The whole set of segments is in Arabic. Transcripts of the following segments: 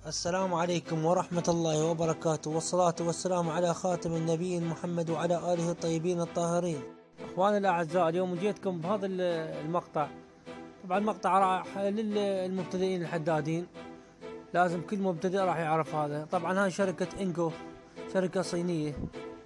السلام عليكم ورحمة الله وبركاته، والصلاة والسلام على خاتم النبيين محمد وعلى آله الطيبين الطاهرين. أخواني الأعزاء، اليوم جيتكم بهذا المقطع. طبعا المقطع راح للمبتدئين الحدادين، لازم كل مبتدئ راح يعرف هذا. طبعا هاي شركة إنكو، شركة صينية.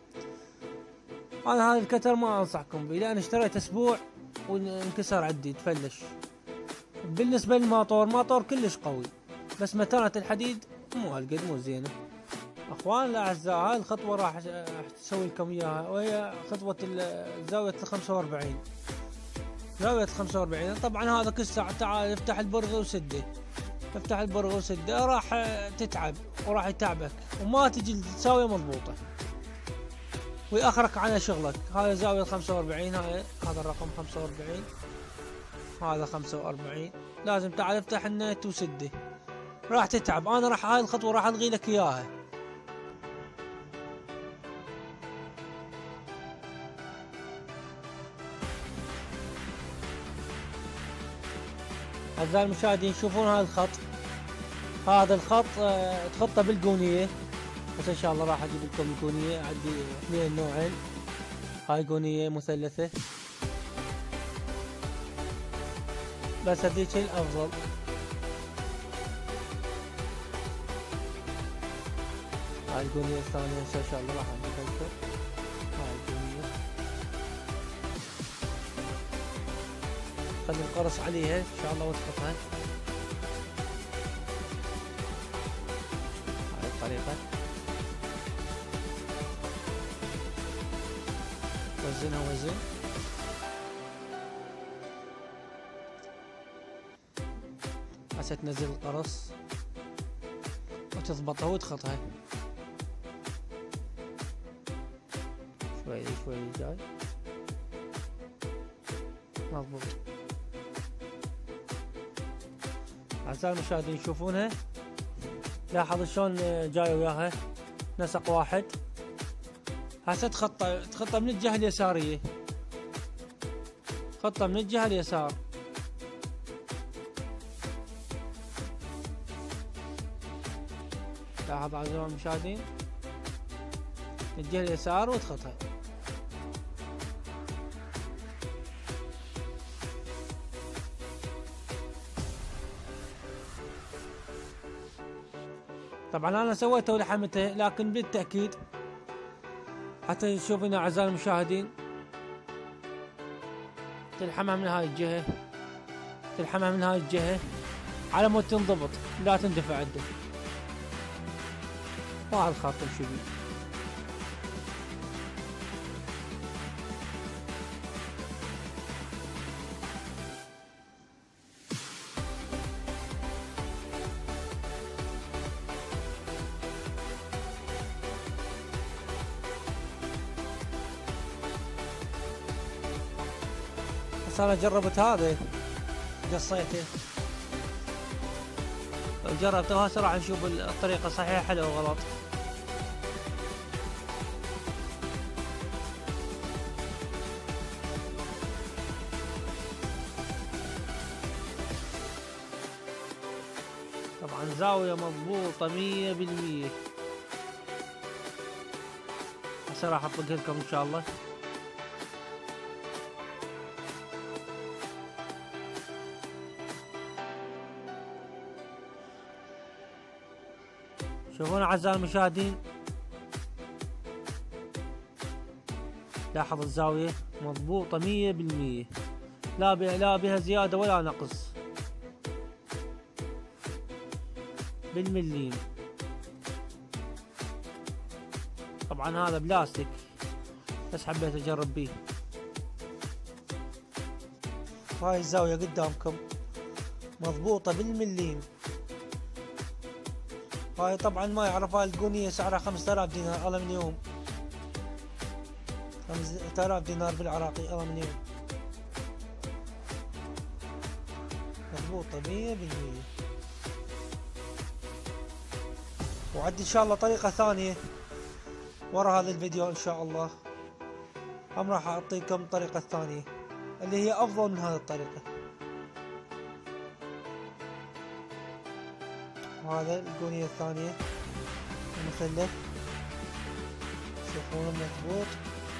أنا هذا الكتر ما أنصحكم به، لأن اشتريت أسبوع وانكسر عندي، تفلش. بالنسبة للماطور كلش قوي، بس متانة الحديد مو هالقد، مو زينة. اخوان الاعزاء، هاي الخطوة راح تسوي لكم اياها، وهي خطوة زاوية 45. زاوية 45. طبعا هذا كل ساعة تعال افتح البرغي وسده، افتح البرغي وسده، راح تتعب وراح يتعبك وما تجي الزاوية مضبوطة ويأخرك على شغلك. هاي زاوية 45، هذا الرقم 45، هذا 45. لازم تعال افتح النت وسده، راح تتعب. انا راح هاي الخطوة راح الغي لك اياها. اعزائي المشاهدين، شوفون هذا الخط، هذا الخط تخطه بالقونية. بس ان شاء الله راح اجيب لكم القونية، عندي اثنين نوعين. هاي قونية مثلثة، بس هذيك الافضل. هاي القونية الثانية ان شاء الله راح اجيبها لكم. هاي القونية خلي نقرص عليها ان شاء الله وتحطها. هاي الطريقة، وزنها وزن. هسه تنزل القرص وتضبطها وتخطها شوي شوي، جاي مضبوط. أعزائي المشاهدين، يشوفونها، لاحظوا شلون جاي وياها نسق واحد. هسه تخطى من الجهة اليسارية، خطة من الجهة اليسار. لاحظ أعزائي المشاهدين، الجهة اليسار وتخطها. طبعا انا سويته ولحمته، لكن بالتأكيد حتى تشوفون اعزائي المشاهدين، تلحمها من هاي الجهة، تلحمها من هاي الجهة على مود تنضبط، لا تندفع عندك. وهذا الخط تمشي بيه. بس انا جربت هذا، قصيته وجربته، هسه راح نشوف الطريقة صحيحة او غلط. طبعا زاوية مضبوطة 100%. هسه راح اطبقها لكم ان شاء الله. شوفون اعزائي المشاهدين، لاحظ الزاوية مضبوطة 100%، لا بها زيادة ولا نقص، بالمليم. طبعا هذا بلاستيك، بس حبيت اجرب بيه. هاي الزاوية قدامكم مضبوطة بالمليم. هاي طبعا ما يعرفها القونية، سعرها 5000 دينار ألمنيوم، 5000 دينار بالعراقي ألمنيوم، مضبوطة 100%. وعندي إن شاء الله طريقة ثانية ورا هذا الفيديو إن شاء الله، هم راح أعطيكم الطريقة الثانية اللي هي أفضل من هذه الطريقة. وهذا القونية الثانية المثلث تشوفونه مضبوط.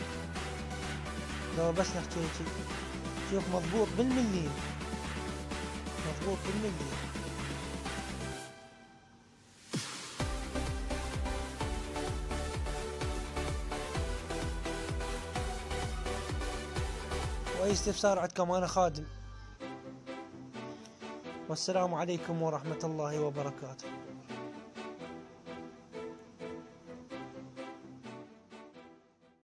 لو بس نحكي هيجي شوف مضبوط بالملي، مضبوط بالملي. واي استفسار عندكم انا خادم. والسلام عليكم ورحمة الله وبركاته.